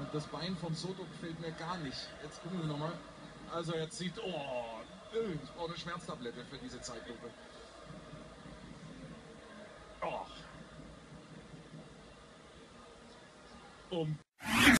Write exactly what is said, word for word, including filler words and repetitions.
das Bein vom Soto gefällt mir gar nicht. Jetzt gucken wir nochmal. Also jetzt sieht, oh, ich brauche eine Schmerztablette für diese Zeitlupe. Oh. Um